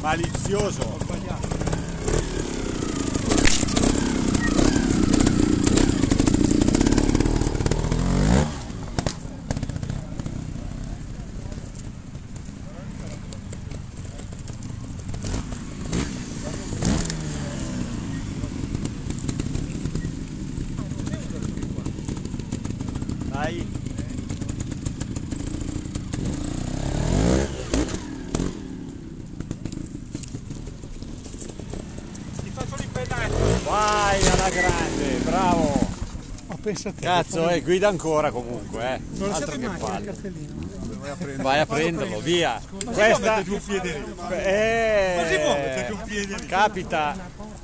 Malizioso. Dai. Ti faccio l'impedale. Vai alla grande, bravo. Oh, pensa a te. Cazzo, guida ancora comunque, Non lo altro siete che in macchina, il palle. cartellino. Vai a prenderlo, via. Ma Questa giù un piede lì. eh, Ma si può mettere giù un piede lì? capita.